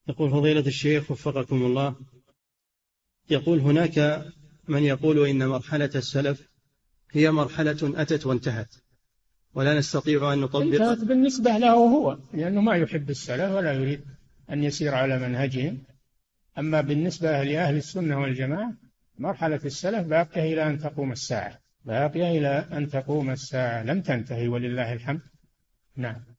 يقول فضيلة الشيخ وفقكم الله، يقول هناك من يقول إن مرحلة السلف هي مرحلة أتت وانتهت ولا نستطيع أن نطبق. انتهت بالنسبة له هو، لأنه ما يحب السلف ولا يريد أن يسير على منهجهم. أما بالنسبة لأهل السنة والجماعة مرحلة السلف باقية إلى أن تقوم الساعة، باقية إلى أن تقوم الساعة، لم تنتهي ولله الحمد. نعم.